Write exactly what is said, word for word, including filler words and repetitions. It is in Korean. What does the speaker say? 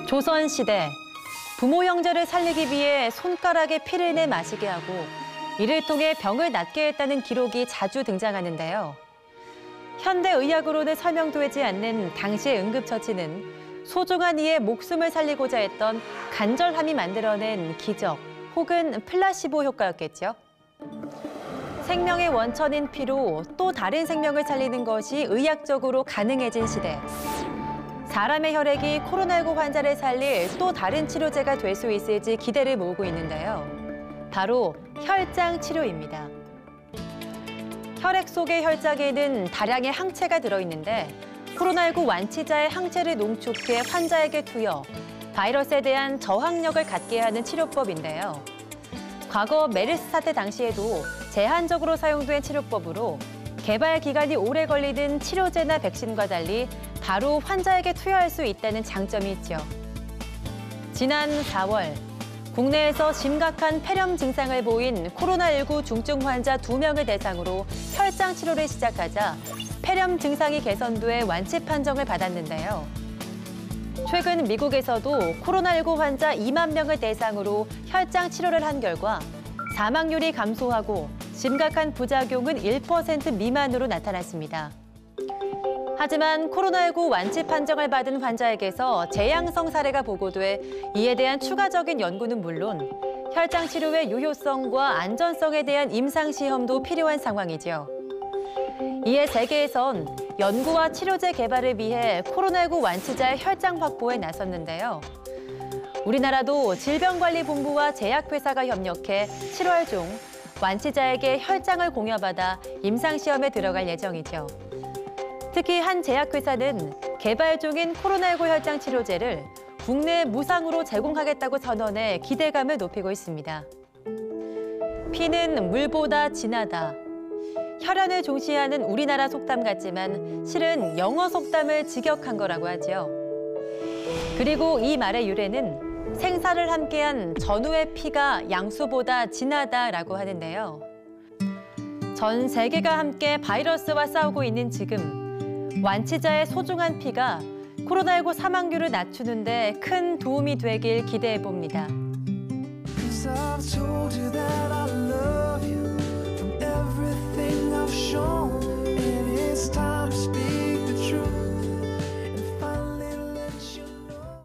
조선시대 부모 형제를 살리기 위해 손가락에 피를 내 마시게 하고 이를 통해 병을 낫게 했다는 기록이 자주 등장하는데요. 현대의학으로는 설명되지 않는 당시의 응급처치는 소중한 이의 목숨을 살리고자 했던 간절함이 만들어낸 기적 혹은 플라시보 효과였겠죠. 생명의 원천인 피로 또 다른 생명을 살리는 것이 의학적으로 가능해진 시대. 사람의 혈액이 코로나십구 환자를 살릴 또 다른 치료제가 될 수 있을지 기대를 모으고 있는데요. 바로 혈장 치료입니다. 혈액 속의 혈장에는 다량의 항체가 들어있는데 코로나십구 완치자의 항체를 농축해 환자에게 투여, 바이러스에 대한 저항력을 갖게 하는 치료법인데요. 과거 메르스 사태 당시에도 제한적으로 사용된 치료법으로 개발 기간이 오래 걸리는 치료제나 백신과 달리 바로 환자에게 투여할 수 있다는 장점이 있죠. 지난 사월, 국내에서 심각한 폐렴 증상을 보인 코로나십구 중증 환자 두 명을 대상으로 혈장 치료를 시작하자 폐렴 증상이 개선돼 완치 판정을 받았는데요. 최근 미국에서도 코로나십구 환자 이만 명을 대상으로 혈장 치료를 한 결과 사망률이 감소하고 심각한 부작용은 일 퍼센트 미만으로 나타났습니다. 하지만 코로나십구 완치 판정을 받은 환자에게서 재양성 사례가 보고돼 이에 대한 추가적인 연구는 물론 혈장 치료의 유효성과 안전성에 대한 임상시험도 필요한 상황이죠. 이에 세계에선 연구와 치료제 개발을 위해 코로나십구 완치자의 혈장 확보에 나섰는데요. 우리나라도 질병관리본부와 제약회사가 협력해 칠월 중 완치자에게 혈장을 공여받아 임상시험에 들어갈 예정이죠. 특히 한 제약회사는 개발 중인 코로나십구 혈장 치료제를 국내에 무상으로 제공하겠다고 선언해 기대감을 높이고 있습니다. 피는 물보다 진하다. 혈안을 중시하는 우리나라 속담 같지만 실은 영어 속담을 직역한 거라고 하죠. 그리고 이 말의 유래는 생사를 함께한 전우의 피가 양수보다 진하다라고 하는데요. 전 세계가 함께 바이러스와 싸우고 있는 지금 완치자의 소중한 피가 코로나십구 사망률을 낮추는 데 큰 도움이 되길 기대해 봅니다. Shown, and it's time to speak.